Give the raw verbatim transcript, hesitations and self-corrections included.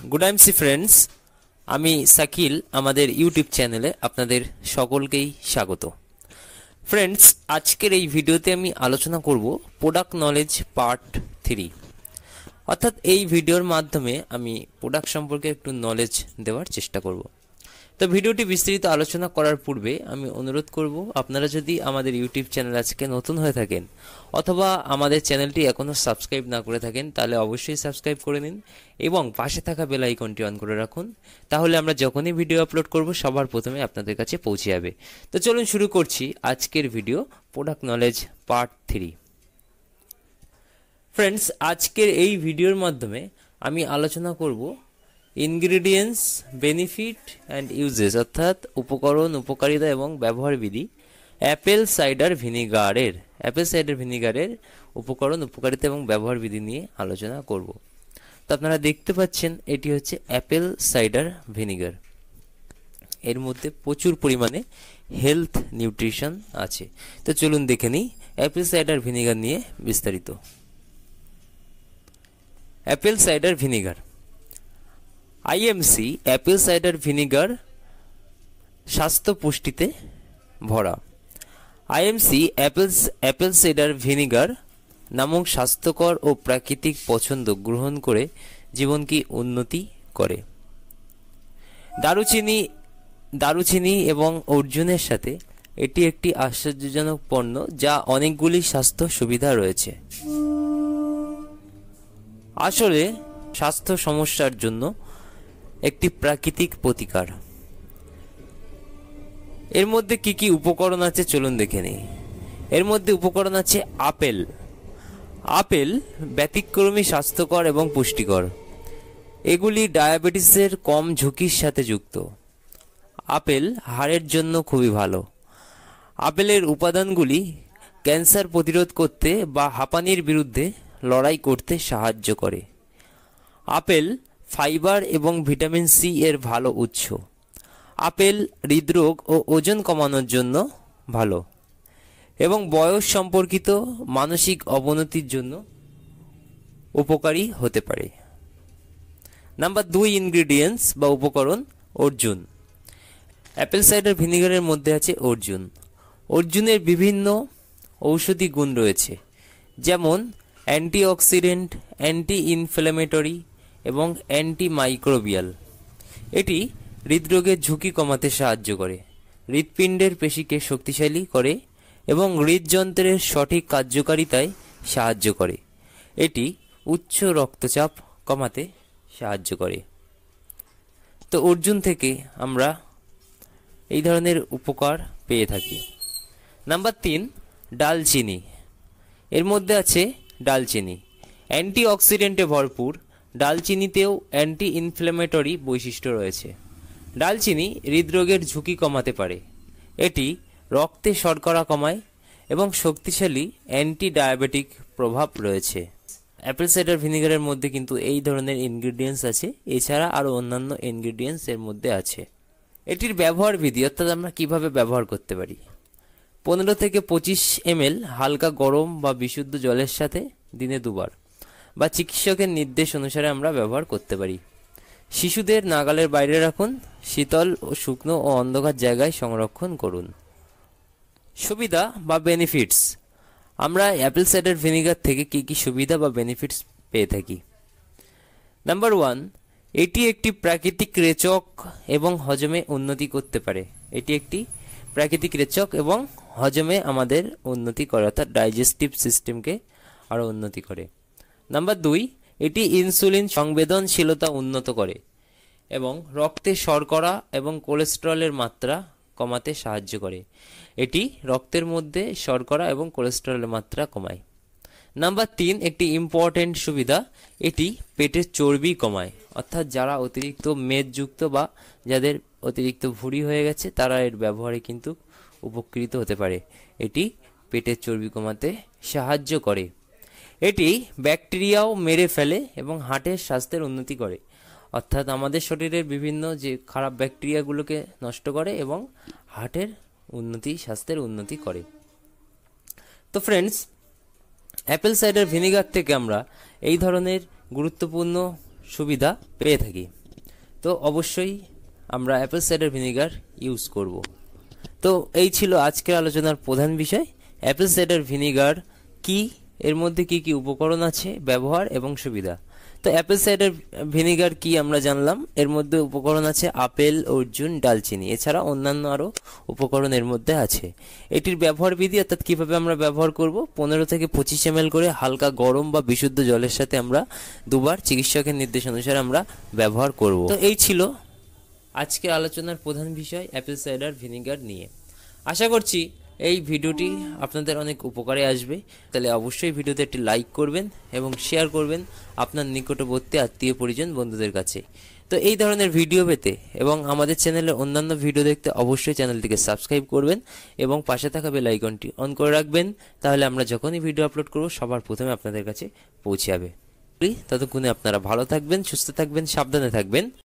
Good আইমসি friends, আমি শাকিল। আমাদের YouTube চ্যানেলে আপনাদের সকলকেই স্বাগত। ফ্রেন্ডস, আজকের এই ভিডিওতে আমি আলোচনা করব প্রোডাক্ট নলেজ পার্ট থ্রি। অর্থাৎ এই ভিডিওর মাধ্যমে আমি প্রোডাক্ট সম্পর্কে একটু নলেজ দেওয়ার চেষ্টা করব। তো ভিডিওটি বিস্তারিত আলোচনা করার পূর্বে আমি অনুরোধ করব, আপনারা যদি আমাদের ইউটিউব চ্যানেল আজকে নতুন হয়ে থাকেন অথবা আমাদের চ্যানেলটি এখনও সাবস্ক্রাইব না করে থাকেন, তাহলে অবশ্যই সাবস্ক্রাইব করে নিন এবং পাশে থাকা বেল আইকনটি অন করে রাখুন। তাহলে আমরা যখনই ভিডিও আপলোড করব সবার প্রথমে আপনাদের কাছে পৌঁছে যাবে। তো চলুন শুরু করছি আজকের video, product knowledge part three. Friends, আজকের এই ভিডিওর মাধ্যমে আমি আলোচনা করব ইনগ্রিডিয়েন্টস, বেনিফিট অ্যান্ড ইউজেস, অর্থাৎ উপকরণ, উপকারিতা এবং ব্যবহার বিধি অ্যাপেল সাইডার ভিনিগারের অ্যাপেল সাইডার ভিনিগারের উপকরণ, উপকারিতা এবং ব্যবহার বিধি নিয়ে আলোচনা করব। তো আপনারা দেখতে পাচ্ছেন এটি হচ্ছে অ্যাপেল সাইডার ভিনিগার। এর মধ্যে প্রচুর পরিমাণে হেলথ নিউট্রিশন আছে। তো চলুন দেখে নিই অ্যাপেল সাইডার ভিনিগার নিয়ে বিস্তারিত। Apple cider vinegar IMC apple cider vinegar স্বাস্থ্য পুষ্টিতে ভরা। IMC apple apple cider vinegar নামক স্বাস্থ্যকর ও প্রাকৃতিক পছন্দ গ্রহণ করে জীবনকে উন্নতি করে। দারুচিনি দারুচিনি এবং অর্জুনের সাথে এটি একটি আশ্চর্যজনক পণ্য, যা অনেকগুলি স্বাস্থ্য সুবিধা রয়েছে। আসলে স্বাস্থ্য সমস্যার জন্য একটি প্রাকৃতিক প্রতিকার। এর মধ্যে কি কি উপকরণ আছে চলুন দেখে নিই। এর মধ্যে উপকরণ আছে আপেল। আপেল ব্যতিক্রমী, স্বাস্থ্যকর এবং পুষ্টিকর। এগুলি ডায়াবেটিসের কম ঝুঁকির সাথে যুক্ত। আপেল হাড়ের জন্য খুবই ভালো। আপেলের উপাদানগুলি ক্যান্সার প্রতিরোধ করতে বা হাঁপানির বিরুদ্ধে লড়াই করতে সাহায্য করে। আপেল ফাইবার এবং ভিটামিন সি এর ভালো উৎস। আপেল হৃদরোগ ও ওজন কমানোর জন্য ভালো এবং বয়স সম্পর্কিত মানসিক অবনতির জন্য উপকারী হতে পারে। নাম্বার দুই, ইনগ্রিডিয়েন্টস বা উপকরণ অর্জুন। অ্যাপেল সাইডার ভিনিগারের মধ্যে আছে অর্জুন। অর্জুনের বিভিন্ন ঔষধি গুণ রয়েছে, যেমন অ্যান্টিঅক্সিডেন্ট, অ্যান্টি ইনফ্ল্যামেটরি এবং অ্যান্টিমাইক্রোবিয়াল। এটি হৃদরোগের ঝুঁকি কমাতে সাহায্য করে, হৃৎপিণ্ডের পেশিকে শক্তিশালী করে এবং হৃদযন্ত্রের সঠিক কার্যকারিতায় সাহায্য করে। এটি উচ্চ রক্তচাপ কমাতে সাহায্য করে। তো অর্জুন থেকে আমরা এই ধরনের উপকার পেয়ে থাকি। নাম্বার তিন, ডালচিনি। এর মধ্যে আছে ডালচিনি। অ্যান্টিঅক্সিডেন্টে ভরপুর। ডালচিনিতেও অ্যান্টি ইনফ্ল্যামেটরি বৈশিষ্ট্য রয়েছে। ডালচিনি হৃদরোগের ঝুঁকি কমাতে পারে। এটি রক্তে শর্করা কমায় এবং শক্তিশালী অ্যান্টি ডায়াবেটিক প্রভাব রয়েছে। অ্যাপেল সাইডার ভিনিগারের মধ্যে কিন্তু এই ধরনের ইনগ্রিডিয়েন্টস আছে। এছাড়া আরও অন্যান্য ইনগ্রিডিয়েন্টস এর মধ্যে আছে। এটির ব্যবহার বিধি, অর্থাৎ আমরা কিভাবে ব্যবহার করতে পারি। পনেরো থেকে পঁচিশ এমএল হালকা গরম বা বিশুদ্ধ জলের সাথে দিনে দুবার বা চিকিৎসকের নির্দেশ অনুসারে আমরা ব্যবহার করতে পারি। শিশুদের নাগালের বাইরে রাখুন। শীতল ও শুকনো ও অন্ধকার জায়গায় সংরক্ষণ করুন। সুবিধা বা বেনিফিটস। আমরা অ্যাপেল সাইডার ভিনিগার থেকে কি কি সুবিধা বা বেনিফিটস পেয়ে থাকি। নাম্বার ওয়ান, এটি একটি প্রাকৃতিক রেচক এবং হজমে উন্নতি করতে পারে। এটি একটি প্রাকৃতিক রেচক এবং হজমে আমাদের উন্নতি করে, অর্থাৎ ডাইজেস্টিভ সিস্টেমকে আরও উন্নতি করে। নাম্বার দুই, এটি ইনসুলিন সংবেদনশীলতা উন্নত করে এবং রক্তে শর্করা এবং কোলেস্টেরলের মাত্রা কমাতে সাহায্য করে। এটি রক্তের মধ্যে শর্করা এবং কোলেস্টেরলের মাত্রা কমায়। নাম্বার তিন, একটি ইম্পর্টেন্ট সুবিধা, এটি পেটের চর্বি কমায়, অর্থাৎ যারা অতিরিক্ত মেদযুক্ত বা যাদের অতিরিক্ত ভুঁড়ি হয়ে গেছে তারা এর ব্যবহারে কিন্তু উপকৃত হতে পারে। এটি পেটের চর্বি কমাতে সাহায্য করে। এটি ব্যাকটেরিয়াও মেরে ফেলে এবং হার্টের স্বাস্থ্যের উন্নতি করে, অর্থাৎ আমাদের শরীরের বিভিন্ন যে খারাপ ব্যাকটেরিয়াগুলোকে নষ্ট করে এবং হার্টের উন্নতি, স্বাস্থ্যের উন্নতি করে। তো ফ্রেন্ডস, অ্যাপেল সাইডার ভিনিগার থেকে আমরা এই ধরনের গুরুত্বপূর্ণ সুবিধা পেয়ে থাকি। তো অবশ্যই আমরা অ্যাপেল সাইডার ভিনিগার ইউজ করব। তো এই ছিল আজকের আলোচনার প্রধান বিষয়, অ্যাপেল সাইডার ভিনিগার কি, এর মধ্যে কি কি উপকরণ আছে, ব্যবহার এবং সুবিধা। তো অ্যাপেল সাইডার ভিনিগার কি আমরা জানলাম, এর মধ্যে উপকরণ আছে আপেল, অর্জুন, ডালচিনি, এছাড়া অন্যান্য আরও উপকরণ এর মধ্যে আছে। এটির ব্যবহার বিধি অর্থাৎ কীভাবে আমরা ব্যবহার করব, পনেরো থেকে পঁচিশ এম এল করে হালকা গরম বা বিশুদ্ধ জলের সাথে আমরা দুবার চিকিৎসকের নির্দেশ অনুসারে আমরা ব্যবহার করব। তো এই ছিল আজকের আলোচনার প্রধান বিষয় অ্যাপেল সাইডার ভিনিগার নিয়ে। আশা করছি এই ভিডিওটি আপনাদের অনেক উপকারে আসবে। তাহলে অবশ্যই ভিডিওতে একটি লাইক করবেন এবং শেয়ার করবেন আপনার নিকটবর্তী আত্মীয় পরিজন বন্ধুদের কাছে। তো এই ধরনের ভিডিও পেতে এবং আমাদের চ্যানেলের অন্যান্য ভিডিও দেখতে অবশ্যই চ্যানেলটিকে সাবস্ক্রাইব করবেন এবং পাশে থাকা বেল আইকনটি অন করে রাখবেন। তাহলে আমরা যখনই ভিডিও আপলোড করব সবার প্রথমে আপনাদের কাছে পৌঁছে যাবে। ততক্ষণে আপনারা ভালো থাকবেন, সুস্থ থাকবেন, সাবধানে থাকবেন।